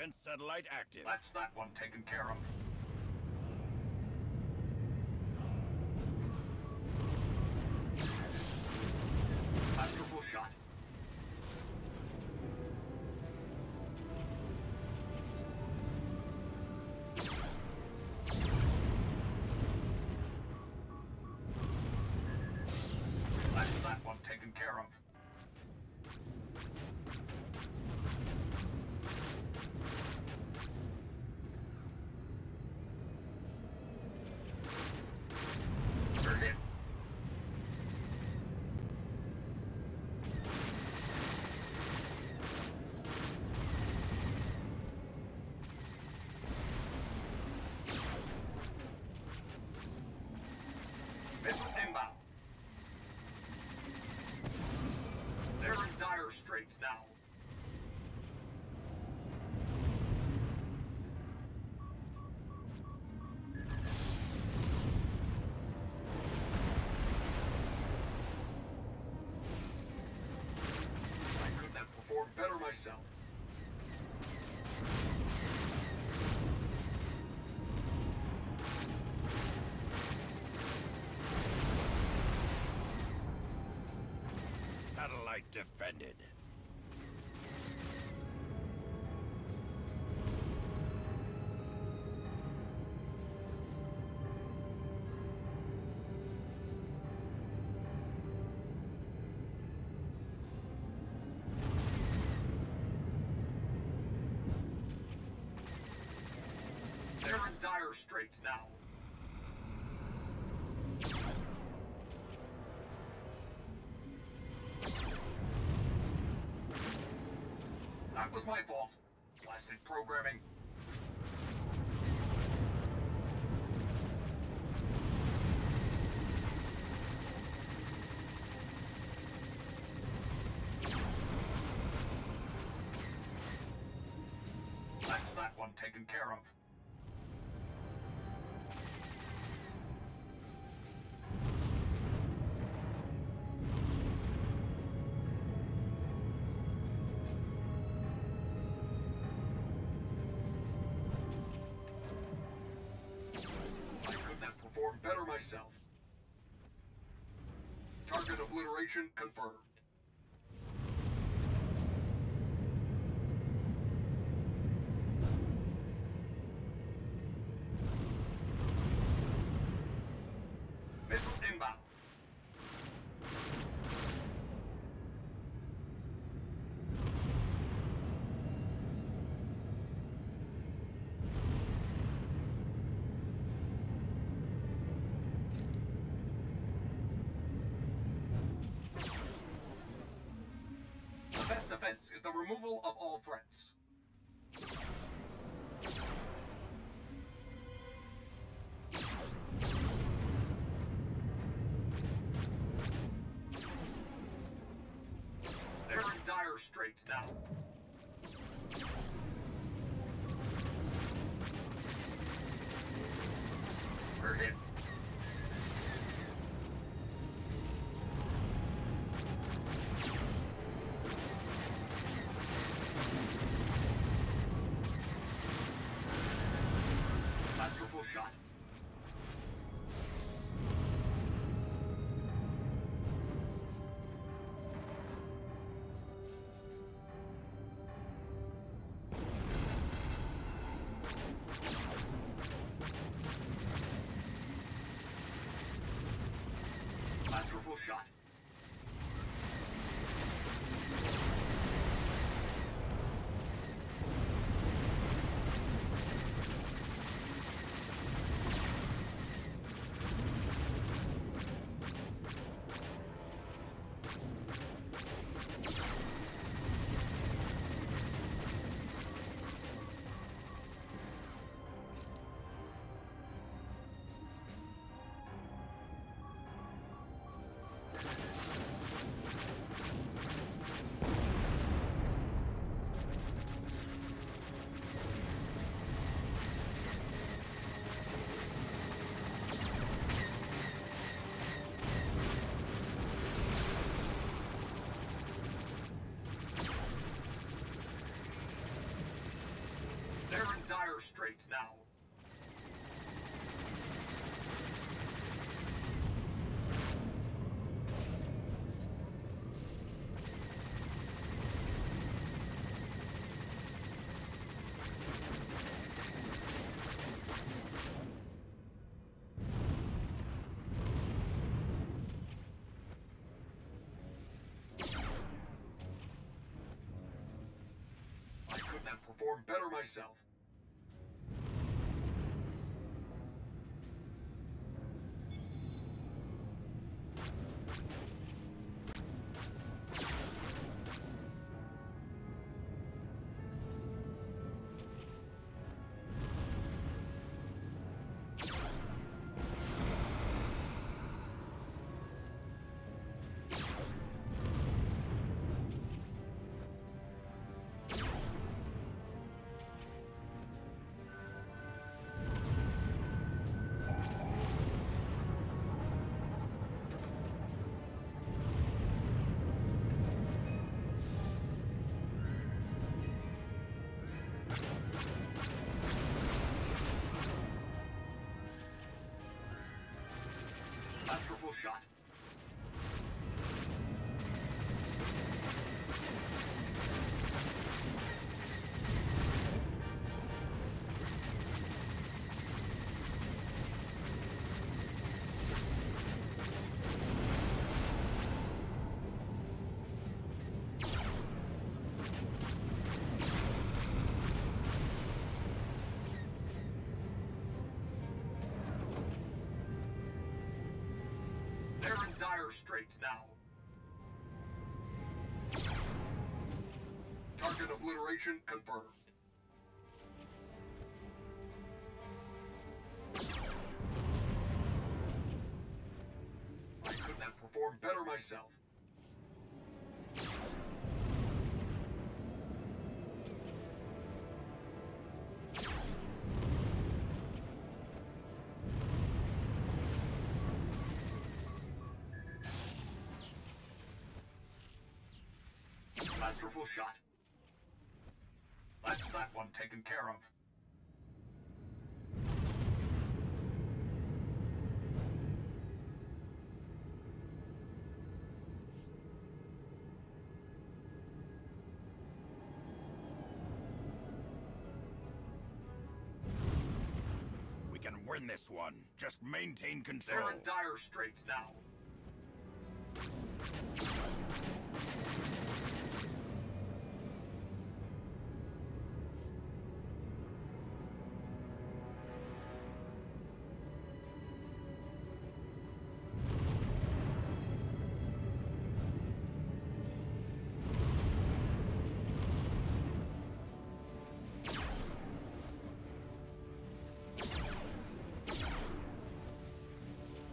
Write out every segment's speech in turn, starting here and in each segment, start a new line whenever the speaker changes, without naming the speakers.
defense satellite active.
That's that one taken care of. Masterful shot. That's that one taken care of. We're hit. Missile inbound. They're in dire straits now. I couldn't have performed better myself.
Satellite defended.
They're in dire straits now. That was my fault. Blasted programming. That's that one taken care of. I couldn't have performed better myself. Target obliteration confirmed. Missile inbound. The best defense is the removal of all threats. They're in dire straits now. We're hit. Masterful shot. Masterful shot. straits now. I couldn't have performed better myself. Masterful shot. They're in dire straits now. Target obliteration confirmed. I couldn't have performed better myself. Masterful shot. That's that one taken care of.
We can win this one. Just maintain control.
They're in dire straits now.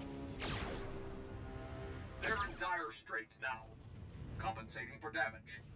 They're in dire straits now. Compensating for damage.